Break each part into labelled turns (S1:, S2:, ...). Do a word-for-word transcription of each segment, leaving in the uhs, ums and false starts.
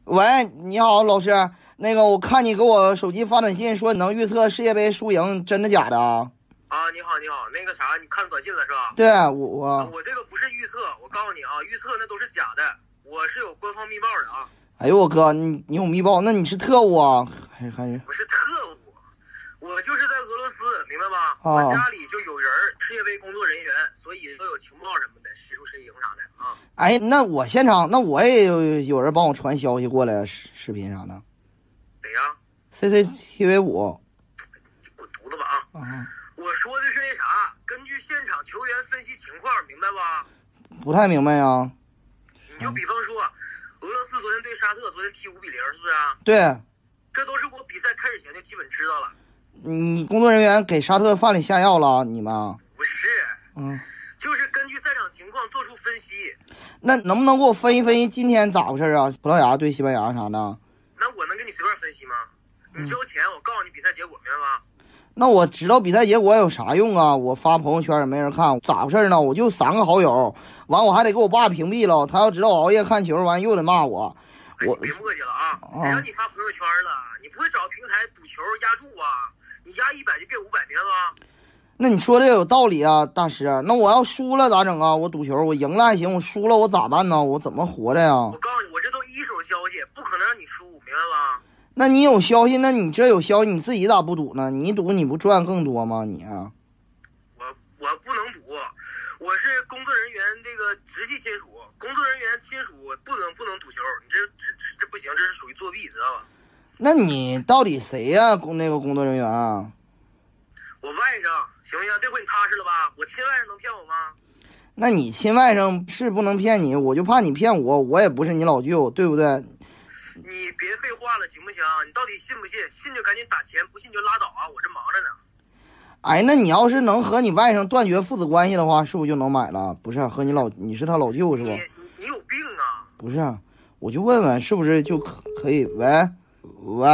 S1: 喂，你好，老师。那个，我看你给我手机发短信说你能预测世界杯输赢，真的假的啊？
S2: 啊，你好，你好，那个啥，你看短信了是吧？
S1: 对，我我、
S2: 啊、我这个不是预测，我告诉你啊，预测那都是假的，我是有官方密报的啊。
S1: 哎呦我哥，你你有密报，那你是特务啊？还还是？
S2: 我是特务，我就是在俄罗斯，明白吧？
S1: 哦、
S2: 我家里就有人，世界杯工作人员，所以都有情报什么的，谁输谁赢啥的啊。
S1: 哎，那我现场，那我也有有人帮我传消息过来，视视频啥的。
S2: 谁呀
S1: ？C C T V 五。
S2: 你滚犊子吧啊！
S1: 啊。
S2: 我说的是那啥，根据现场球员分析情况，明白吧？
S1: 不太明白呀。
S2: 你就比方说，俄罗斯昨天对沙特，昨天踢五比零，是不是啊？
S1: 对。
S2: 这都是我比赛开始前就基本知道了。
S1: 你工作人员给沙特饭里下药了？你们？
S2: 不是，
S1: 嗯，
S2: 就是根据赛场情况做出分析。
S1: 那能不能给我分析分析今天咋回事啊？葡萄牙对西班牙啥的？
S2: 那我能给你随便分析吗？你交钱，我告诉你比赛结果，明白吗？
S1: 那我知道比赛结果有啥用啊？我发朋友圈也没人看，咋回事呢？我就三个好友，完我还得给我爸屏蔽了。他要知道我熬夜看球，完又得骂我。我
S2: 别磨叽了啊！谁让你发朋友圈了？你不会找平台赌球压注啊？你压一百就变五百，明白吗？
S1: 那你说的有道理啊，大师。那我要输了咋整啊？我赌球，我赢了还行，我输了我咋办呢？我怎么活着呀？
S2: 我告诉你，我这都一手消息，不可能让你输，明白吗？
S1: 那你有消息，那你这有消息，你自己咋不赌呢？你赌你不赚更多吗？你啊？
S2: 我我不能赌，我是工作人员这个直系亲属，工作人员亲属不能不能赌球，你这这这这不行，这是属于作弊，知道吧？
S1: 那你到底谁呀、啊？工那个工作人员啊？
S2: 我外甥，行不行？这回你踏实了吧？我亲外甥能骗我吗？
S1: 那你亲外甥是不能骗你，我就怕你骗我，我也不是你老舅，对不对？
S2: 你别废话了，行不行？你到底信不信？信就赶紧打钱，不信就拉倒啊！我这忙着呢。
S1: 哎，那你要是能和你外甥断绝父子关系的话，是不是就能买了？不是，和你老你是他老舅是吧？
S2: 你你有病啊！
S1: 不是，我就问问是不是就可可以？喂喂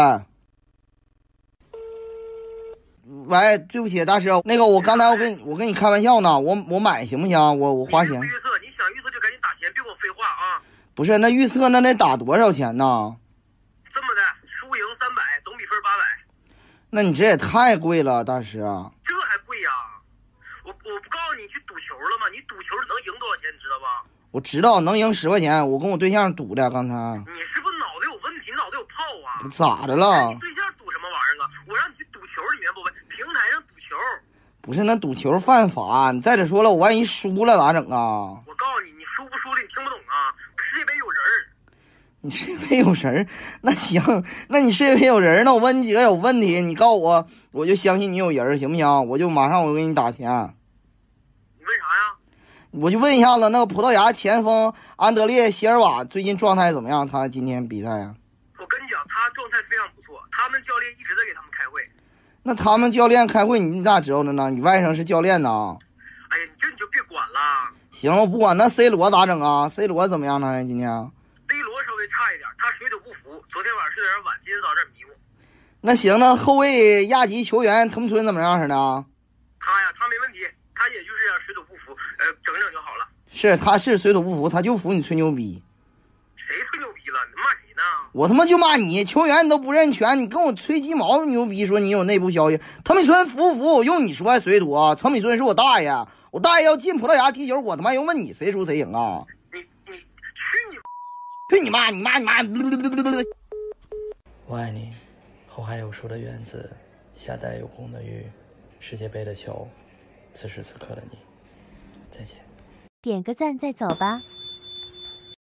S1: 喂，对不起，大师，那个我刚才我跟我跟你开玩笑呢，我我买行不行？我我花钱。
S2: 预测，你想预测就赶紧打钱，别跟我废话啊！
S1: 不是，那预测那得打多少钱呢？
S2: 这么的，输赢三百，总比分八百。
S1: 那你这也太贵了，大师啊！
S2: 这还贵呀、啊？我我不告诉你去赌球了吗？你赌球能赢多少钱，你知道吧？
S1: 我知道能赢十块钱，我跟我对象赌的，刚才。
S2: 你是不是脑子有问题？你脑子有泡啊？
S1: 咋的了？
S2: 你对象赌什么玩意儿啊？我让你去赌球，你明白不？平台上赌球。
S1: 不是，那赌球犯法。你再者说了，我万一输了咋整啊？
S2: 我告诉你，你输不输的你听不懂啊？世界杯有人儿。
S1: 你世界杯有人儿？那行，那你世界杯有人儿，那我问你几个有问题，你告诉我，我就相信你有人儿，行不行？我就马上我给你打钱。
S2: 你问啥呀？
S1: 我就问一下子，那个葡萄牙前锋安德烈席尔瓦最近状态怎么样？他今天比赛啊？
S2: 我跟你讲，他状态非常不错，他们教练一直在给他们开会。
S1: 那他们教练开会，你咋知道的呢？你外甥是教练呢？
S2: 哎呀，你这你就别管了。
S1: 行，我不管。那 C 罗咋整啊 ？C 罗怎么样呢？今天
S2: C 罗稍微差一点，他水土不服，昨天晚上睡点晚，今天早上迷糊。
S1: 那行，那后卫亚籍球员藤村怎么样似的？
S2: 他呀，他没问题，他也就是水土不服，呃，整整就好了。
S1: 是，他是水土不服，他就服你吹牛逼。
S2: 谁吹牛逼了？你骂谁呢？
S1: 我他妈就骂你，球员你都不认全，你跟我吹鸡毛牛逼，说你有内部消息。藤本村服不服？用你说水土啊？藤本村是我大爷，我大爷要进葡萄牙踢球，我他妈又问你谁输谁赢啊？
S2: 你你去你！
S1: 去你妈！你妈你妈！
S3: 我爱你，后海有树的园子，下带有空的雨，世界杯的球，此时此刻的你，再见。
S4: 点个赞再走吧。